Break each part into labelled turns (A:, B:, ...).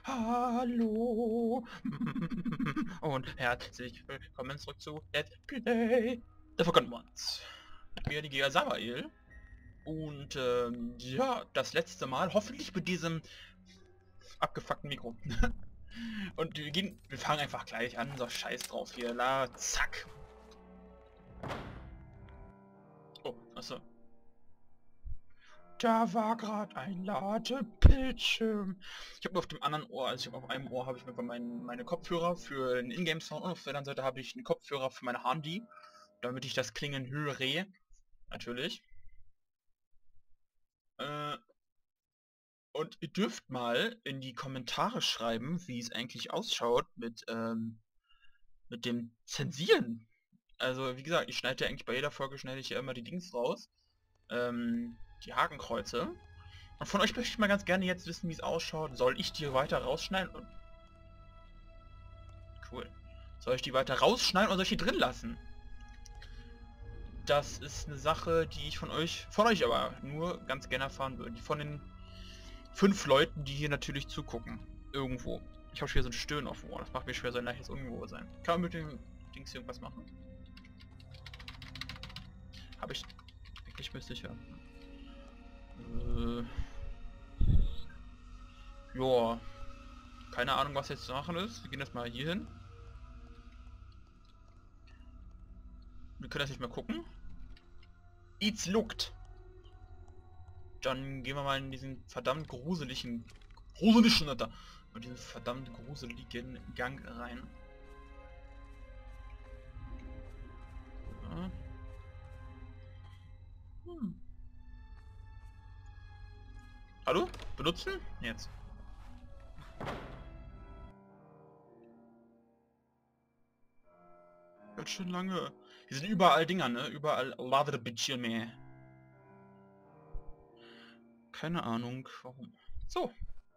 A: Hallo und herzlich willkommen zurück zu Let's Play The Forgotten Ones. Mit mir, die Giga Samael. Und ja, das letzte Mal, hoffentlich mit diesem abgefuckten Mikro. Und wir fangen einfach gleich an, so scheiß drauf hier, zack. Oh, achso. Da war gerade ein Ladebildschirm. Ich habe auf dem anderen Ohr, also auf einem Ohr habe ich mir meine Kopfhörer für den Ingame-Sound und auf der anderen Seite habe ich einen Kopfhörer für meine Handy, damit ich das Klingen höre. Natürlich. Und ihr dürft mal in die Kommentare schreiben, wie es eigentlich ausschaut mit dem Zensieren. Also wie gesagt, ich schneide ja eigentlich bei jeder Folge schneide ich ja immer die Dings raus. Die Hakenkreuze. Und von euch möchte ich mal ganz gerne jetzt wissen, wie es ausschaut. Soll ich die weiter rausschneiden? Cool. Soll ich die weiter rausschneiden oder soll ich die drin lassen? Das ist eine Sache, die ich von euch aber nur ganz gerne erfahren würde. Von den 5 Leuten, die hier natürlich zugucken. Irgendwo. Ich habe schon wieder so ein Stöhnen auf dem Ohr. Das macht mir schwer so ein leichtes Unwohlsein. Kann man mit dem Dings hier irgendwas machen? Habe ich... Ich bin sicher. Joa. Keine Ahnung, was jetzt zu machen ist. Wir gehen jetzt mal hier hin. Wir können das nicht mehr gucken. It's looked. Dann gehen wir mal in diesen verdammt gruseligen Alter, in diesen verdammt gruseligen Gang rein. Ja. Hallo? Benutzen? Jetzt. Ganz schön lange. Hier sind überall Dinger, ne? Überall Ladebildschirme. Keine Ahnung, warum. So.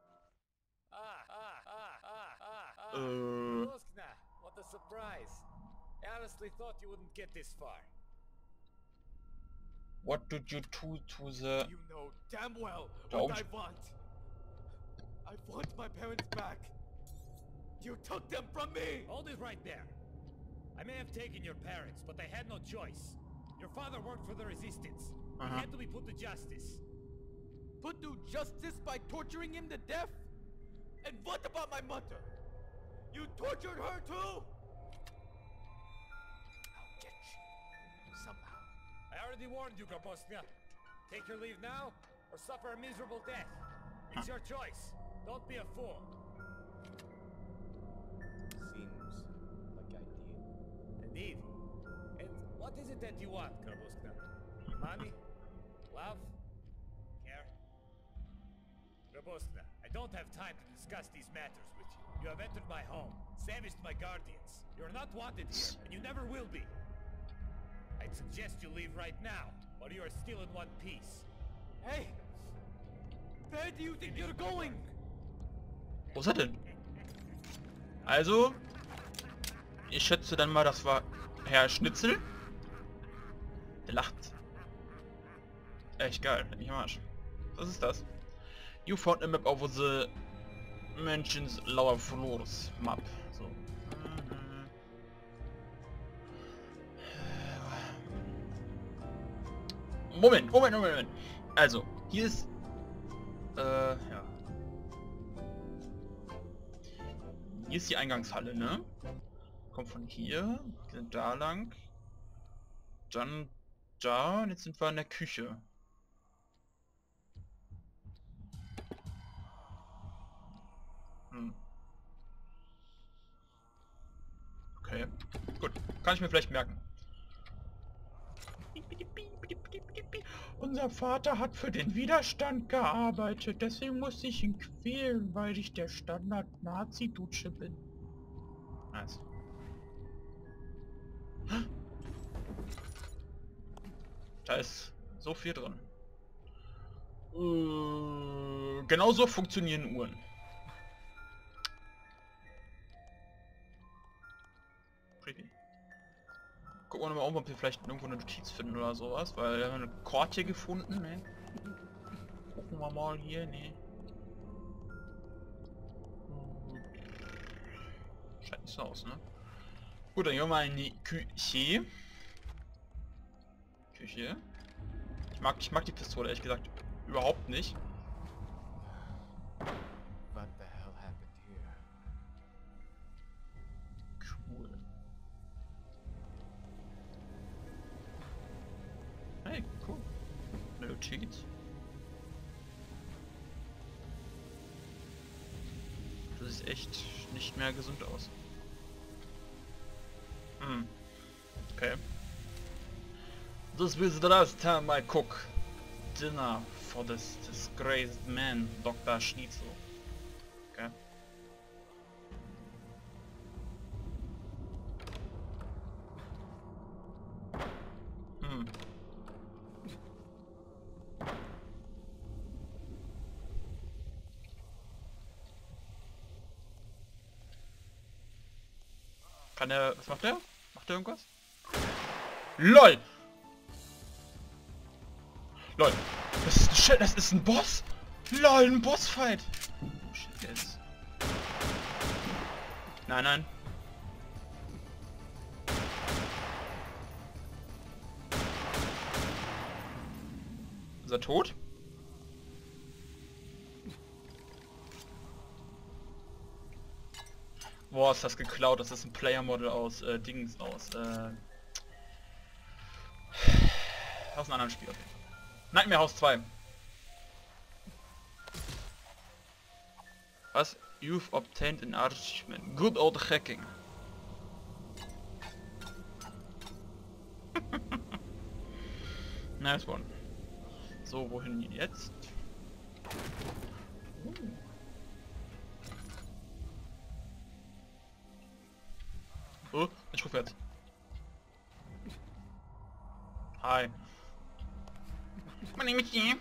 B: Roskna, what a surprise. I honestly thought you wouldn't get this far.
A: What did you do to the...
B: You know damn well
A: Don't.
B: what I want. I want my parents back. You took them from me! Hold it right there. I may have taken your parents, but they had no choice. Your father worked for the resistance. He had to be put to justice. Put to justice by torturing him to death? And what about my mother? You tortured her too? I'll get you. Somehow. I already warned you, Grabowska. Take your leave now, or suffer a miserable death. It's your choice. Don't be a fool. Seems like ideal. Indeed. And what is it that you want, Grabowska? Money? Love? Care? Grabowska, I don't have time to discuss these matters with you. You have entered my home, savaged my guardians. You're not wanted here, and you never will be. I'd suggest you leave right now, or you are still in one piece. Hey! Where do you think you're going?
A: Wo ist er denn? Also, ich schätze dann mal, das war Herr Schnitzel. Der lacht. Echt geil, nicht am Arsch. Was ist das? You found a map of the Mentions Lower Floors Map. So. Moment. Also, hier ist... ja. Hier ist die Eingangshalle, ne? Kommt von hier, sind da lang. Dann da, und jetzt sind wir in der Küche. Okay, gut. Kann ich mir vielleicht merken. Unser Vater hat für den Widerstand gearbeitet, deswegen muss ich ihn quälen, weil ich der Standard-Nazi-Dutsche bin. Nice. Da ist so viel drin. Genauso funktionieren Uhren. Creepy. Gucken wir mal, ob wir vielleicht irgendwo eine Notiz finden oder sowas, weil wir haben eine Karte hier gefunden, ne? Gucken wir mal hier, ne? Schaut nicht so aus, ne? Gut, dann gehen wir mal in die Küche. Ich mag die Pistole ehrlich gesagt überhaupt nicht.
B: What the hell happened here?
A: Cool. Hey, cool. Eine Notiz. Das sieht echt nicht mehr gesund aus. Hm. Okay. This was the last time I cook dinner for this disgraced man, Dr. Schnitzel. Okay. Hm. Kann er... Was macht er? Macht er irgendwas? LOL! LOL! Das ist ein Shit, das ist ein Boss? LOL, ein Bossfight! Oh shit jetzt. Nein, nein. Ist er tot? Boah, ist das geklaut. Das ist ein Player-Model aus Dings aus einem anderen Spiel. Okay. Nightmare House 2. Was? You've obtained an achievement. Good old hacking. Nice one. So, wohin jetzt? Oh, ich rückwärts. Hi. Mein Name ist Steve.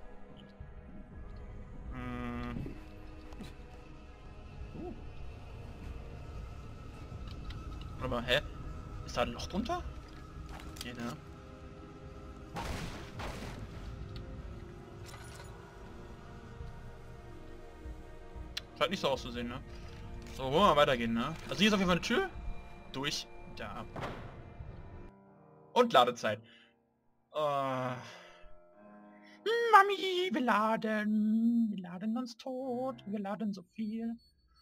A: Warte mal, hä? Ist da ein Loch drunter? Nee, ne? Scheint nicht so auszusehen, ne? So, wollen wir mal weitergehen, ne? Also hier ist auf jeden Fall eine Tür. Durch. Da. Und Ladezeit. Mami, wir laden uns tot, wir laden so viel.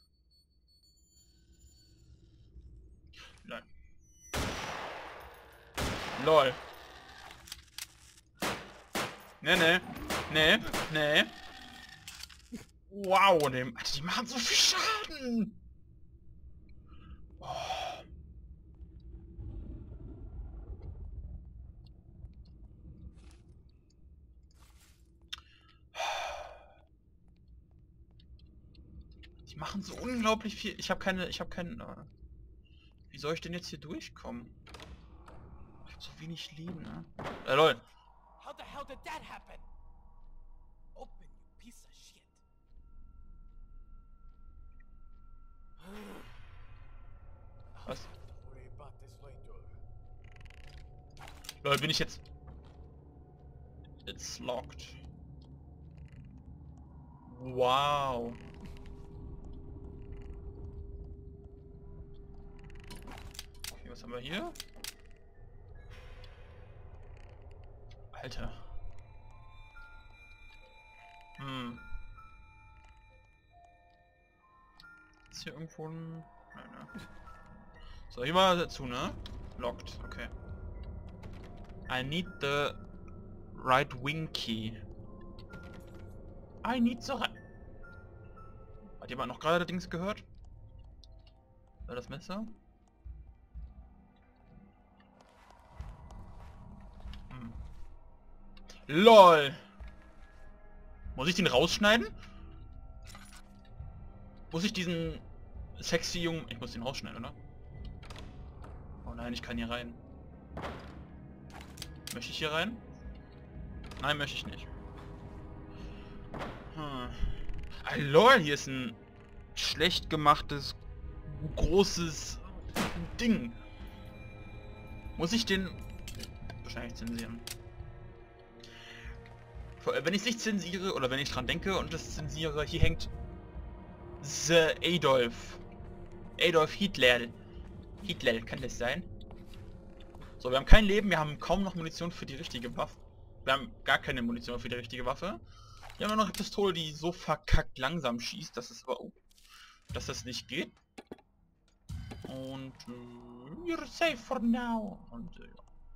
A: Nein. LOL. Nee. Wow, die machen so viel Schaden. Oh. Die machen so unglaublich viel. Ich habe keinen. Wie soll ich denn jetzt hier durchkommen? Ich hab so wenig Leben, ne? Lol.
B: How the hell did that happen? Open, you piece of shit.
A: Was?
B: Don't worry about this later.
A: Lol, bin ich jetzt... It's locked. Wow. Okay, was haben wir hier? Alter. Ist hier irgendwo ein... Nein, ne? So, hier mal dazu, ne? Locked, okay. I need the right wing key. I need the right... Hat jemand noch gerade Dings gehört? War das Messer? LOL! Muss ich den rausschneiden? Muss ich diesen sexy Jungen... Ich muss den rausschneiden, oder? Oh nein, ich kann hier rein. Möchte ich hier rein? Nein, möchte ich nicht. Ah, LOL, hier ist ein schlecht gemachtes, großes Ding. Muss ich den... Wahrscheinlich zensieren. Wenn ich es nicht zensiere oder wenn ich dran denke und das zensiere, hier hängt The Adolf. Adolf Hitler. Hitler, kann das sein? So, wir haben kein Leben, wir haben kaum noch Munition für die richtige Waffe. Wir haben gar keine Munition für die richtige Waffe. Wir haben nur noch eine Pistole, die so verkackt langsam schießt, dass es aber... Oh, dass das nicht geht. Und... you're safe for now. Und ja.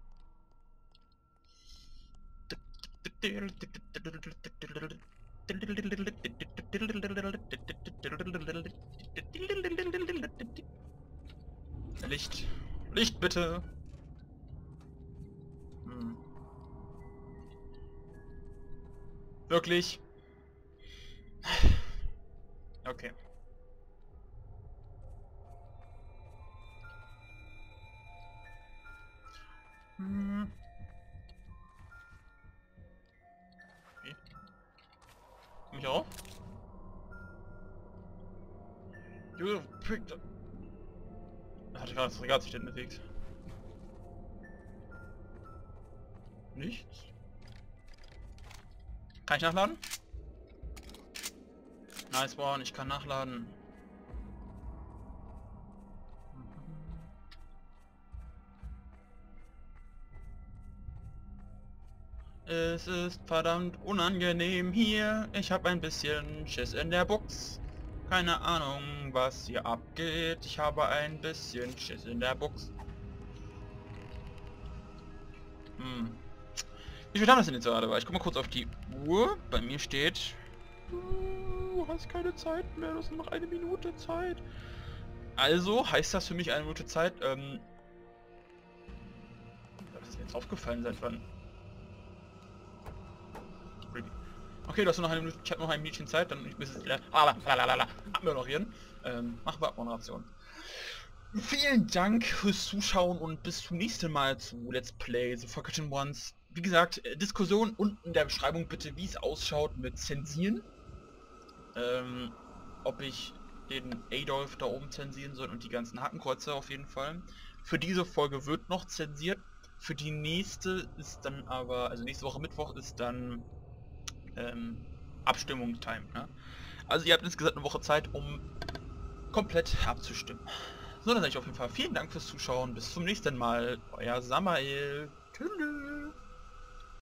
A: Licht. Licht bitte. Wirklich? Okay. Okay. Komm ich auf? You picked up. Hatte gerade das Regal sich denn bewegt. Nichts. Kann ich nachladen? Nice one, ich kann nachladen. Es ist verdammt unangenehm hier. Ich habe ein bisschen Schiss in der Buchs. Keine Ahnung, was hier abgeht. Ich habe ein bisschen Schiss in der Buchs. Wie viel haben das denn jetzt gerade? Ich guck mal kurz auf die Uhr. Bei mir steht... Du hast keine Zeit mehr, du hast nur noch 1 Minute Zeit. Also heißt das für mich 1 Minute Zeit, das ist mir jetzt aufgefallen, seit wann? Okay, du hast nur noch 1 Minute, ich habe noch ein Minütchen Zeit, dann müssen wir abmoderieren. Machen wir Abmoderation. Vielen Dank fürs Zuschauen und bis zum nächsten Mal zu Let's Play The Forgotten Ones. Wie gesagt, Diskussion unten in der Beschreibung bitte, wie es ausschaut mit Zensieren. Ob ich den Adolf da oben zensieren soll und die ganzen Hakenkreuze auf jeden Fall. Für diese Folge wird noch zensiert. Für die nächste ist dann aber, also nächste Woche Mittwoch ist dann Abstimmungstime. Ne? Also ihr habt insgesamt eine Woche Zeit, um komplett abzustimmen. So, dann sage ich auf jeden Fall vielen Dank fürs Zuschauen. Bis zum nächsten Mal. Euer Samael. Tschüss.